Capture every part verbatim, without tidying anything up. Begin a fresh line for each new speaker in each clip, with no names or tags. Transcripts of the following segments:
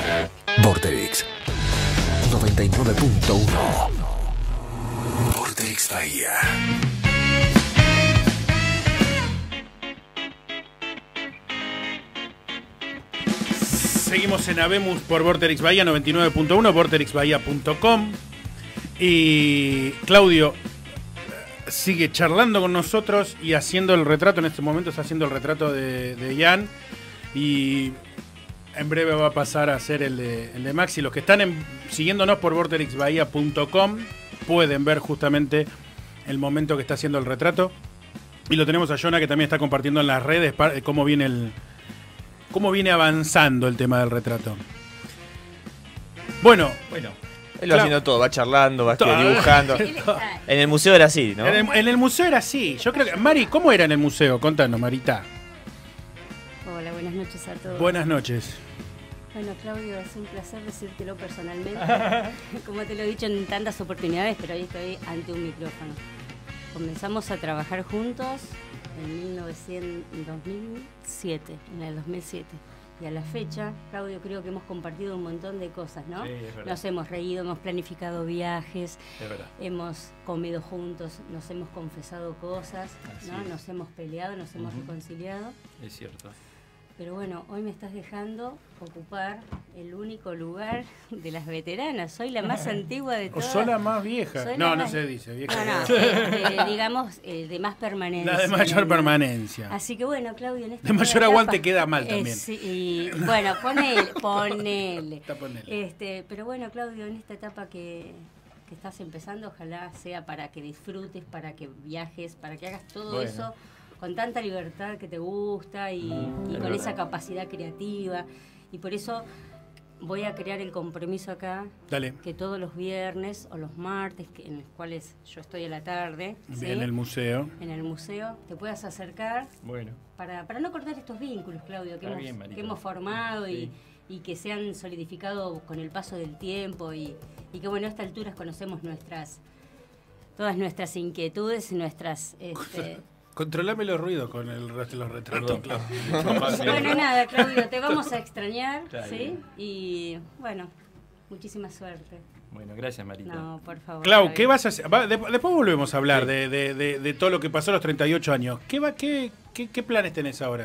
Vorterix noventa y nueve punto uno. Vorterix Bahía.
Seguimos en Habemus por Vorterix Bahía noventa y nueve punto uno, vorterix bahía punto com. Y Claudio sigue charlando con nosotros y haciendo el retrato. En este momento está haciendo el retrato de, de Ian. Y en breve va a pasar a hacer el de, el de Maxi. Los que están en, siguiéndonos por vorterix bahía punto com pueden ver justamente el momento que está haciendo el retrato. Y lo tenemos a Jonah, que también está compartiendo en las redes cómo viene el... cómo viene avanzando el tema del retrato. Bueno,
bueno, él va
claro,
haciendo todo, va charlando, va todo, dibujando. En el museo era así, ¿no?
En el, en el museo era así. Yo creo que Mari, ¿cómo era en el museo? Contanos, Marita.
Hola, buenas noches a todos.
Buenas noches.
Bueno, Claudio, es un placer decírtelo personalmente. Como te lo he dicho en tantas oportunidades, pero hoy estoy ante un micrófono. Comenzamos a trabajar juntos en mil novecientos, dos mil siete, en el dos mil siete. Y a la fecha, Claudio, creo que hemos compartido un montón de cosas, ¿no?
Sí, es verdad.
Nos hemos reído, hemos planificado viajes,
Es verdad.
hemos comido juntos, nos hemos confesado cosas,
Así
¿no?
es.
Nos hemos peleado, nos hemos
Ujú.
reconciliado.
Es cierto.
Pero bueno, hoy me estás dejando ocupar el único lugar de las veteranas. Soy la más antigua de
¿O
todas.
sos la más vieja?
Soy
No,
la
no
más-
se dice vieja.
No, no, eh, eh, digamos, eh, de más permanencia.
La de mayor
¿no?
permanencia.
Así que bueno, Claudio, en esta
De mayor
nueva
aguante
etapa-
queda mal
eh,
también.
sí, y, bueno, ponele, ponele.
Está ponele.
Este, pero bueno, Claudio, en esta etapa que, que estás empezando, ojalá sea para que disfrutes, para que viajes, para que hagas todo
Bueno.
eso con tanta libertad que te gusta y, y
es
con
verdad.
esa capacidad creativa. Y por eso voy a crear el compromiso acá,
Dale.
que todos los viernes o los martes, que, en los cuales yo estoy a la tarde, ¿sí?
En el museo.
en el museo, te puedas acercar
Bueno.
para, para no cortar estos vínculos, Claudio, que,
Está
hemos,
bien, Marita.
que hemos formado y,
Sí.
y que se han solidificado con el paso del tiempo y, y que bueno, a esta altura conocemos nuestras todas nuestras inquietudes y nuestras... Este,
Controlame los ruidos con el resto de los retratos,
Perdón.
Claudio.
bueno, nada, Claudio, te vamos a extrañar,
Está
¿sí?
bien.
Y bueno, muchísima suerte.
Bueno, gracias, Marita.
No, por favor.
Clau,
Claudio.
¿qué vas a hacer? Va, de- después volvemos a hablar
Sí.
de, de- de- de todo lo que pasó a los treinta y ocho años. ¿Qué, va, qué, qué, qué planes tenés ahora?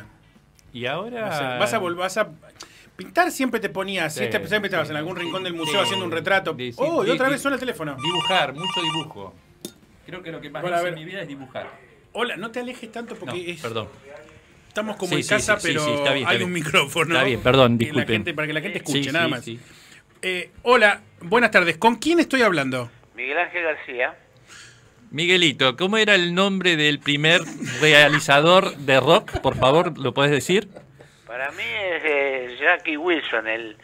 Y ahora...
Vas a, vas a volver, vas a pintar, siempre te ponías,
Sí,
siempre, siempre estabas
sí.
en algún rincón del museo
Sí.
haciendo un retrato.
Sí, sí,
Oh, y
sí,
otra
sí.
vez suena el teléfono.
Dibujar, mucho dibujo. Creo que lo que más
Bueno, a
hice en
ver.
mi vida es dibujar.
Hola, no te alejes tanto
No,
porque es,
perdón.
estamos como
Sí,
en
sí,
casa,
sí,
pero
sí, sí, está bien, está
hay
bien.
un micrófono.
Está bien, perdón,
que la
disculpen.
gente- para que la gente escuche,
Sí,
nada
sí,
más.
sí.
Eh, hola, buenas tardes. ¿Con quién estoy hablando?
Miguel Ángel García.
Miguelito, ¿cómo era el nombre del primer realizador de rock? Por favor, ¿lo puedes decir?
Para mí es eh, Jackie Wilson, el,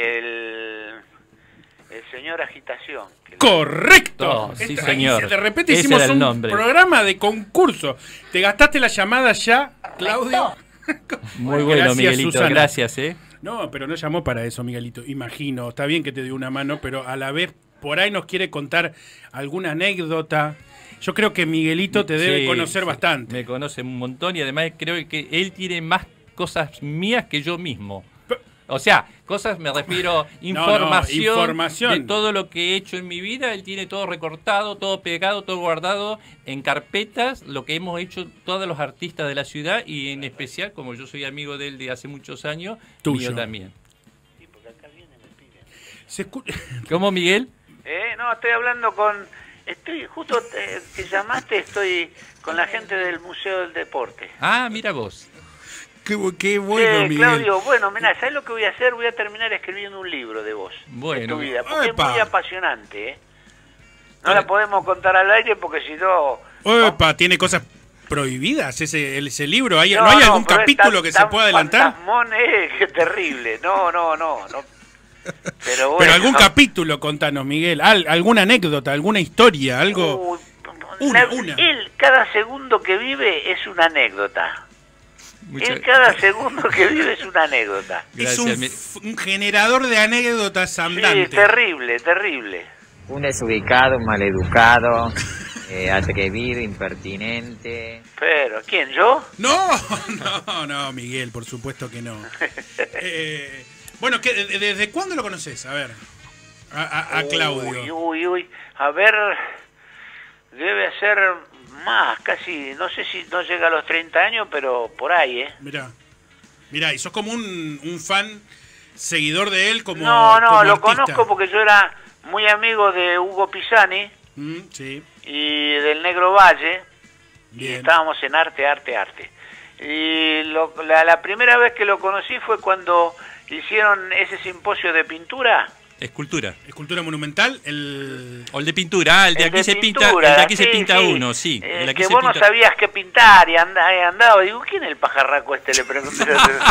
el, el señor agitación. que-
¡Correcto!
Oh, sí,
Esta-
señor.
De repente
Ese
hicimos
era el
un
nombre.
programa de concurso. ¿Te gastaste la llamada ya, Claudio?
Muy bueno,
Gracias,
Miguelito,
Susana.
gracias, ¿eh?
No, pero no llamó para eso, Miguelito. Imagino. Está bien que te dio una mano, pero a la vez por ahí nos quiere contar alguna anécdota. Yo creo que Miguelito te debe
Sí,
conocer
sí,
bastante.
Me conoce un montón y además creo que él tiene más cosas mías que yo mismo. O sea, cosas me refiero, información,
información.
de todo lo que he hecho en mi vida. Él tiene todo recortado, todo pegado, todo guardado en carpetas, lo que hemos hecho todos los artistas de la ciudad y en especial, como yo soy amigo de él de hace muchos años,
Tuyo.
mío también.
Sí, porque acá viene el pibe.
Se escu-
¿Cómo, Miguel?
Eh, no, estoy hablando con... Estoy, justo eh, que llamaste, estoy con la gente del Museo del Deporte.
Ah, mira vos.
Qué, bu- qué bueno,
Eh,
Miguel.
Claudio, bueno, mirá, ¿sabes lo que voy a hacer? Voy a terminar escribiendo un libro de vos, de
Bueno.
tu vida, porque
Epa.
es muy apasionante, ¿eh? No la podemos contar al aire porque si no...
Opa, ¿tiene cosas prohibidas ese, ese libro? ¿Hay, ¿No,
No,
hay
no,
algún
pero es
capítulo
tan-
que se
tan
pueda adelantar?
fantasmón, eh, que terrible. No, no, no, no. Pero bueno.
Pero algún capítulo, contanos, Miguel. Al- alguna anécdota, alguna historia, algo.
Uy,
Una,
la-
una.
Él, cada segundo que vive es una anécdota.
Muchas-
Él, cada segundo que vive es una anécdota.
Es
Gracias,
un,
mi-
f- un generador de anécdotas andante.
Sí, terrible, terrible.
Un desubicado, un maleducado, eh, atrevido, impertinente.
Pero, ¿quién, yo?
No, no, no, Miguel, por supuesto que no. Eh, Bueno, ¿qué, de- ¿desde cuándo lo conoces? A ver, a, a- a Claudio.
Uy, uy, uy. A ver, debe ser más, casi, no sé si no llega a los treinta años, pero por ahí, ¿eh?
Mirá, mirá, y sos como un, un fan, seguidor de él como
No, no,
como
lo
artista.
conozco porque yo era muy amigo de Hugo Pisani
Mm, sí,
y del Negro Valle, y
bien.
estábamos en arte, arte, arte. Y lo- la, la primera vez que lo conocí fue cuando hicieron ese simposio de pintura.
Escultura.
Escultura monumental, el...
O el de pintura, ah, el de
El
aquí
de
se pinta,
pintura,
el de aquí se
sí,
pinta
sí.
uno, sí.
Eh,
El de aquí
que
se
vos no
pinta-
sabías qué pintar y anda- y andaba. Digo, ¿quién es el pajarraco este? Le pregunté.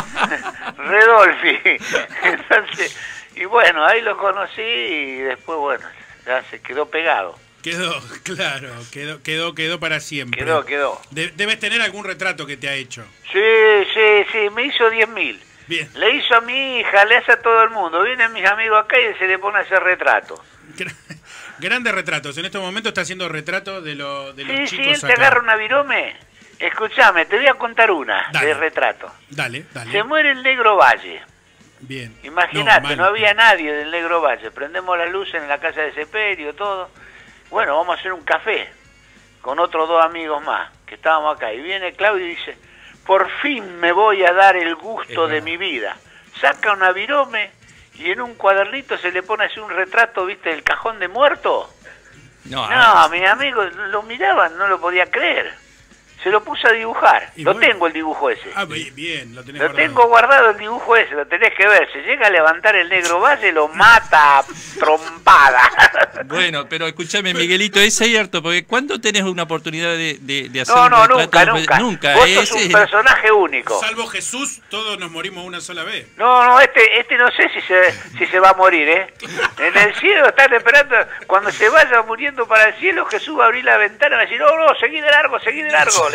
Redolfi. Entonces, y bueno, ahí lo conocí y después, bueno, ya se quedó pegado.
Quedó, claro, quedó, quedó, quedó para siempre.
Quedó, quedó.
De- debes tener algún retrato que te ha hecho.
Sí, sí, sí, me hizo diez mil.
Bien.
Le hizo a mi hija, le hace a todo el mundo. Vienen mis amigos acá y se le pone a hacer retrato.
Gra- Grandes retratos. En estos momentos está haciendo retratos de, lo, de los
Sí, sí,
chicos
él te
acá.
agarra una virome. Escuchame, te voy a contar una
Dale.
de retrato.
Dale, dale.
Se muere el Negro Valle.
Bien.
Imagínate,
mal.
no, había nadie del Negro Valle. Prendemos las luces en la casa de Seperio, todo. Bueno, vamos a hacer un café con otros dos amigos más que estábamos acá. Y viene Claudio y dice, por fin me voy a dar el gusto de mi vida. Saca una virome y en un cuadernito se le pone así un retrato, ¿viste? El cajón de muerto.
No,
No,
ah,
mis amigos lo miraban, no lo podía creer. Se lo puse a dibujar.
Y
Lo
bueno.
tengo el dibujo ese.
Ah, bi- bien, lo tenés
Lo
guardado.
tengo guardado el dibujo ese, lo tenés que ver. Se llega a levantar el Negro Valle, lo mata a trompada.
bueno, pero escúchame, Miguelito, es cierto, porque ¿cuándo tenés una oportunidad de, de, de hacer
No,
un
no,
retrato?
nunca, nunca.
Nunca,
Vos
ese
sos un
es-
personaje único.
Salvo Jesús, todos nos morimos una sola vez.
No, no, este, este no sé si se, si se va a morir, ¿eh? En el cielo están esperando, cuando se vaya muriendo para el cielo, Jesús va a abrir la ventana y va a decir, no, no, seguí de largo, seguí de largo.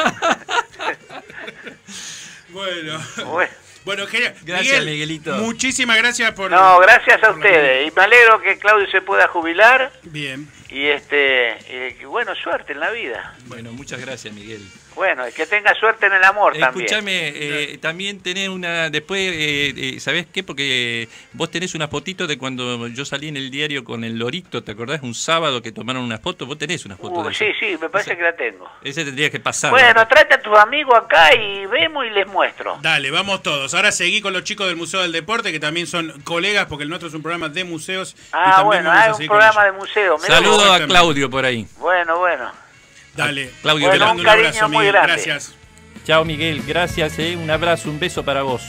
Le-
Bueno.
Bueno.
Bueno, genial.
Gracias,
Miguel,
Miguelito.
Muchísimas gracias por...
No, gracias a
por la-
ustedes. Y me alegro que Claudio se pueda jubilar.
Bien.
Y este, eh, que bueno, suerte en la vida.
Bueno, muchas gracias, Miguel.
Bueno, y que tenga suerte en el amor también.
Escúchame, eh, también tenés una... Después, eh, eh, ¿sabés qué? Porque vos tenés una fotito de cuando yo salí en el diario con el Lorito, ¿te acordás? Un sábado que tomaron una foto. Vos tenés una foto
Uh,
de
sí,
eso.
sí, me parece que la tengo.
Ese tendría que pasar.
Bueno, trate a tus amigos acá y vemos y les muestro.
Dale, vamos todos. Ahora seguí con los chicos del Museo del Deporte, que también son colegas, porque el nuestro es un programa de museos. y
Ah,
también
bueno,
vamos a
hay un
seguir con
programa de
ellos.
museo. mirá
Saludo
vos.
a Claudio por ahí.
Bueno, bueno.
Dale.
Claudio,
Te
bueno,
mando
un
un abrazo,
cariño muy
Miguel.
grande.
Gracias.
Chao, Miguel. Gracias, eh. Un abrazo, un beso para vos.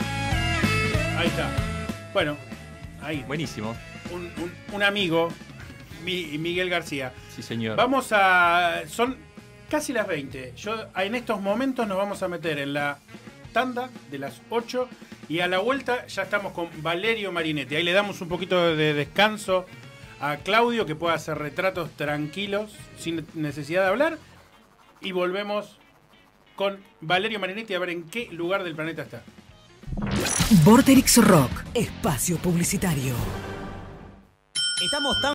Ahí está. Bueno, ahí.
Buenísimo.
Un, un- un amigo, Mi- Miguel García.
Sí, señor.
Vamos a... Son casi las veinte. Yo en estos momentos nos vamos a meter en la tanda de las ocho y a la vuelta ya estamos con Valerio Marinetti. Ahí le damos un poquito de descanso a Claudio, que pueda hacer retratos tranquilos, sin necesidad de hablar. Y volvemos con Valerio Marinetti a ver en qué lugar del planeta está.
Vorterix Rock, espacio publicitario.
Estamos tan